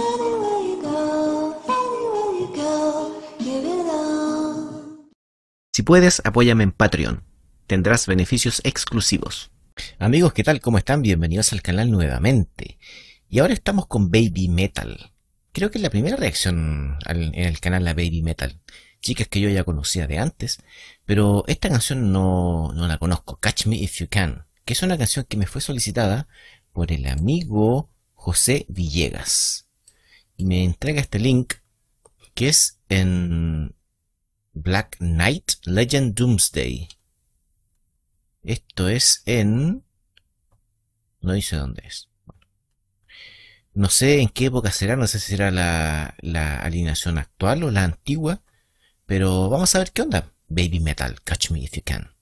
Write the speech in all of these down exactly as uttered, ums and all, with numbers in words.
Anywhere you go, anywhere you go, you belong. Si puedes, apóyame en Patreon. Tendrás beneficios exclusivos. Amigos, ¿qué tal? ¿Cómo están? Bienvenidos al canal nuevamente. Y ahora estamos con Baby Metal. Creo que es la primera reacción al, en el canal a Baby Metal. Chicas que yo ya conocía de antes, pero esta canción no, no la conozco. Catch Me If You Can, que es una canción que me fue solicitada por el amigo José Villegas. Y me entrega este link que es en Black Knight Legend Doomsday. Esto es en... no dice dónde es. No sé en qué época será, no sé si será la, la alineación actual o la antigua. Pero vamos a ver qué onda. Baby Metal, Catch Me If You Can.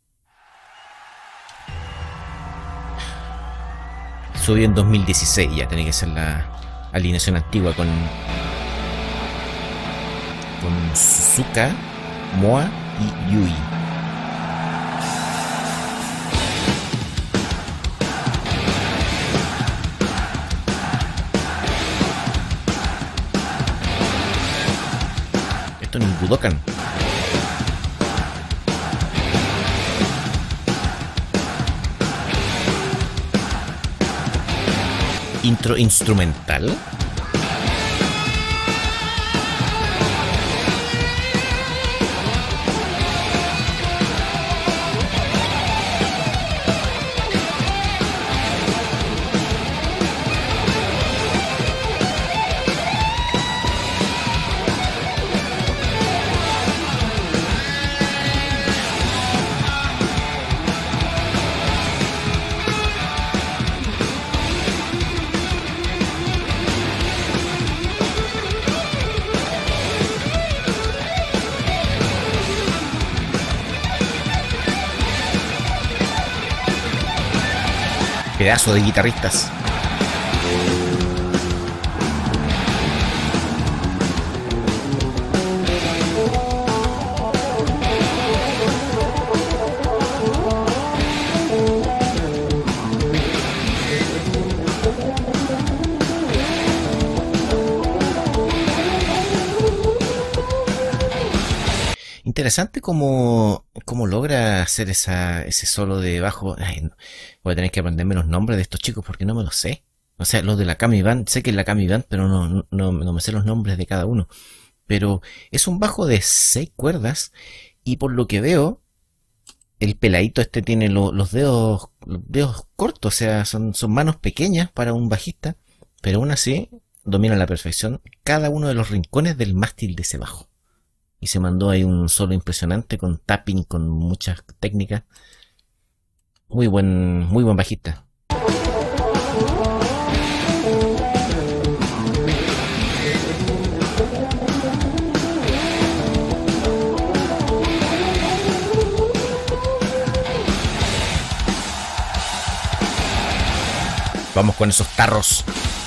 Subió en dos mil dieciséis, ya tiene que ser la alineación antigua con... con Suzuka, Moa y Yui. Esto en un Budokan. Intro instrumental. Pedazo de guitarristas. Interesante cómo, cómo logra hacer esa, ese solo de bajo. Ay, no. Voy a tener que aprenderme los nombres de estos chicos porque no me los sé. O sea, los de la Kami Band, sé que es la Kami Band, pero no, no, no, no me sé los nombres de cada uno. Pero es un bajo de seis cuerdas y por lo que veo, el peladito este tiene lo, los dedos, los dedos cortos, o sea, son, son manos pequeñas para un bajista, pero aún así domina a la perfección cada uno de los rincones del mástil de ese bajo. Y se mandó ahí un solo impresionante con tapping, con muchas técnicas. Muy buen, muy buen bajista. Vamos con esos tarros.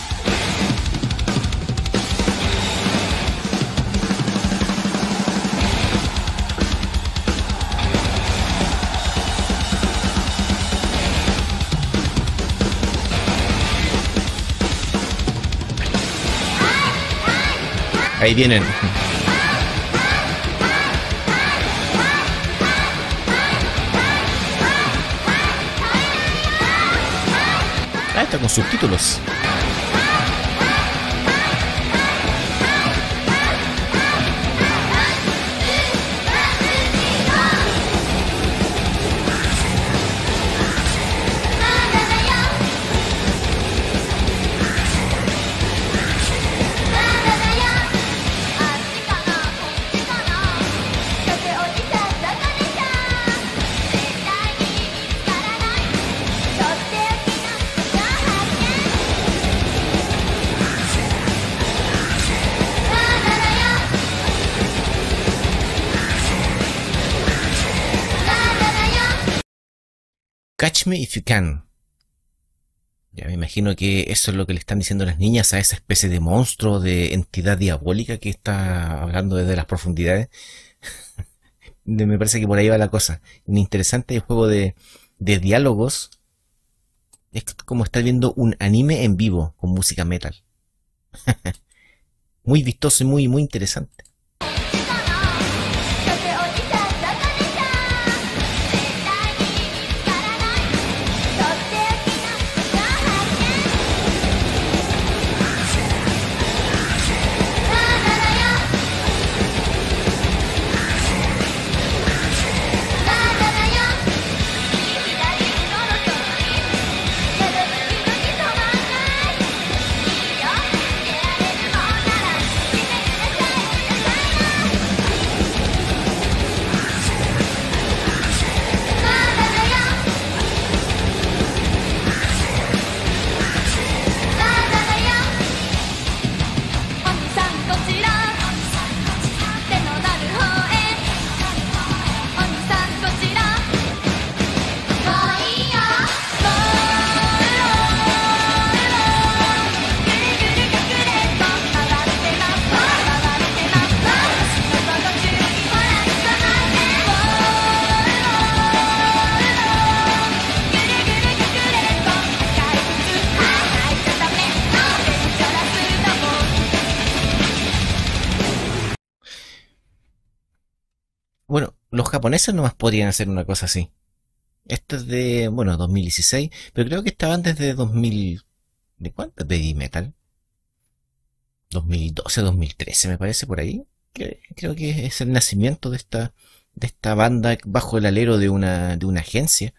Ahí vienen. Ah, está con subtítulos. Catch Me If You Can. Ya me imagino que eso es lo que le están diciendo las niñas a esa especie de monstruo, de entidad diabólica que está hablando desde las profundidades. Me parece que por ahí va la cosa. Un interesante juego de, de diálogos. Es como estar viendo un anime en vivo con música metal. Muy vistoso y muy, muy interesante. Bueno, los japoneses nomás podrían hacer una cosa así. Esto es de, bueno, dos mil dieciséis, pero creo que estaban desde dos mil... ¿De cuánto? Baby Metal. dos mil doce, dos mil trece me parece por ahí. Que creo que es el nacimiento de esta, de esta banda bajo el alero de una, de una agencia.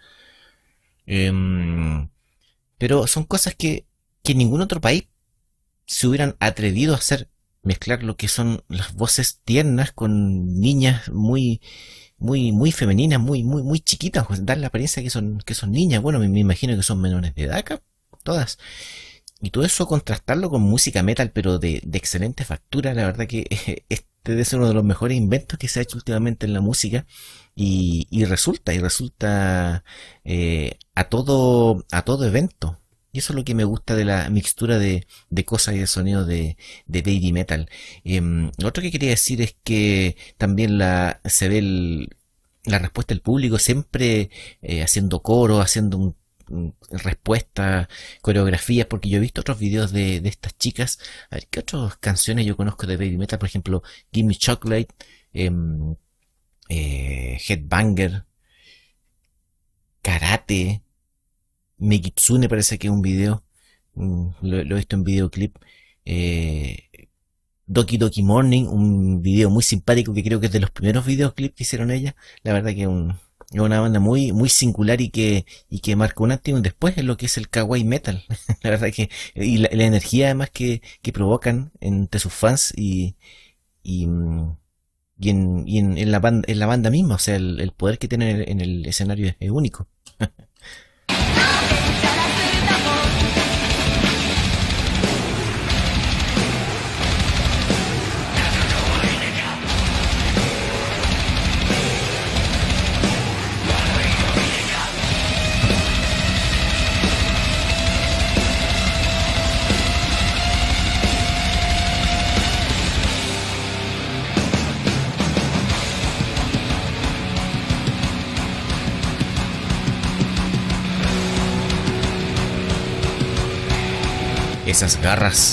Em, pero son cosas que, que ningún otro país se hubieran atrevido a hacer. Mezclar lo que son las voces tiernas con niñas muy, muy, muy femeninas, muy, muy, muy chiquitas, pues, dar la apariencia que son, que son niñas. Bueno, me, me imagino que son menores de edad acá, todas. Y todo eso contrastarlo con música metal, pero de, de excelente factura. La verdad que este debe ser uno de los mejores inventos que se ha hecho últimamente en la música. Y, y resulta, y resulta eh, a todo, a todo evento. Y eso es lo que me gusta de la mixtura de, de cosas y de sonidos de, de Baby Metal. Eh, lo otro que quería decir es que también la, se ve el, la respuesta del público siempre eh, haciendo coro, haciendo un, un, respuesta, coreografías, porque yo he visto otros videos de, de estas chicas. A ver, ¿qué otras canciones yo conozco de Baby Metal? Por ejemplo, Give Me Chocolate, eh, eh, Headbanger, Karate, Megitsune parece que es un video, mm, lo, lo he visto en videoclip. Eh, Doki Doki Morning, un video muy simpático que creo que es de los primeros videoclips que hicieron ella. La verdad que es, un, es una banda muy, muy singular y que, y que marcó un antes y un después en lo que es el kawaii metal. La verdad que, y la, la energía además que, que provocan entre sus fans y, y, mm, y, en, y en, en la banda, en la banda misma, o sea, el, el poder que tienen en el, en el escenario es, es único. Esas garras.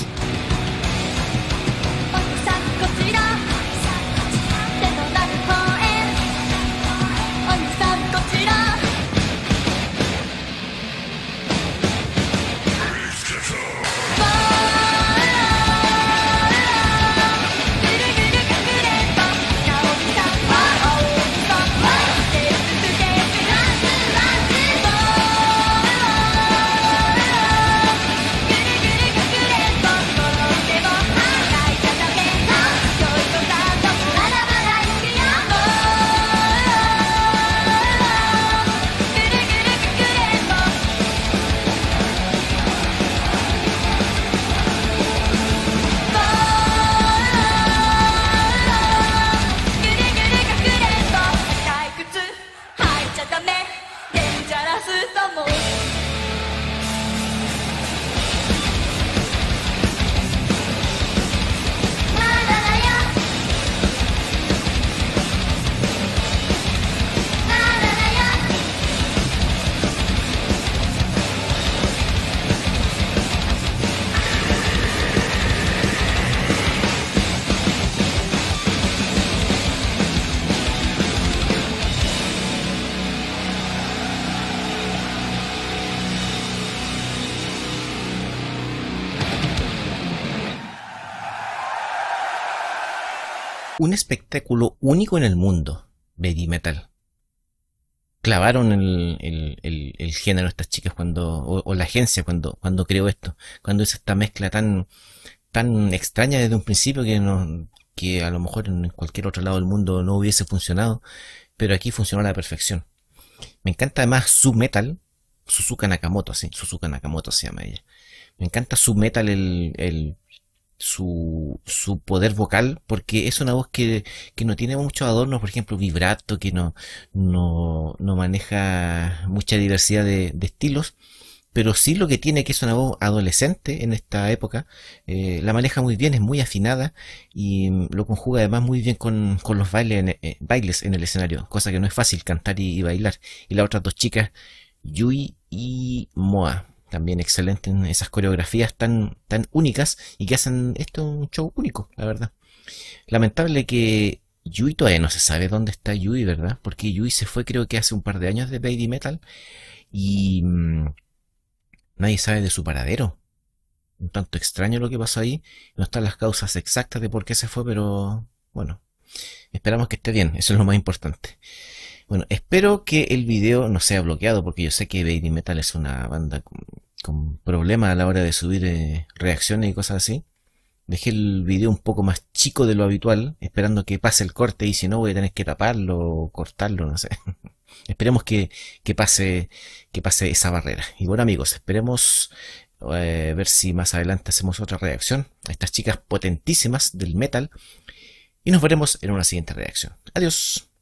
un espectáculo único en el mundo, Baby Metal. Clavaron el, el, el, el género estas chicas cuando, o, o la agencia cuando, cuando creó esto, cuando hizo esta mezcla tan, tan extraña desde un principio que no, que a lo mejor en cualquier otro lado del mundo no hubiese funcionado, pero aquí funcionó a la perfección. Me encanta además su metal, Suzuka Nakamoto, sí, Suzuka Nakamoto se llama ella. Me encanta su metal, el, el su, su poder vocal, porque es una voz que, que no tiene muchos adornos, por ejemplo, vibrato, que no, no, no maneja mucha diversidad de, de estilos, pero sí lo que tiene, que es una voz adolescente en esta época, eh, la maneja muy bien, es muy afinada y mm, lo conjuga además muy bien con, con los bailes en, eh, bailes en el escenario, cosa que no es fácil cantar y, y bailar. Y las otras dos chicas, Yui y Moa, también excelente en esas coreografías tan, tan únicas y que hacen esto un show único, la verdad. Lamentable que Yui todavía no se sabe dónde está Yui, ¿verdad? Porque Yui se fue creo que hace un par de años de Baby Metal y mmm, nadie sabe de su paradero. Un tanto extraño lo que pasó ahí. No están las causas exactas de por qué se fue, pero bueno, esperamos que esté bien, eso es lo más importante. Bueno, espero que el video no sea bloqueado, porque yo sé que Baby Metal es una banda con, con problemas a la hora de subir eh, reacciones y cosas así. Dejé el video un poco más chico de lo habitual, esperando que pase el corte, y si no voy a tener que taparlo o cortarlo, no sé. Esperemos que, que pase que pase esa barrera. Y bueno amigos, esperemos eh, ver si más adelante hacemos otra reacción a estas chicas potentísimas del metal. Y nos veremos en una siguiente reacción. Adiós.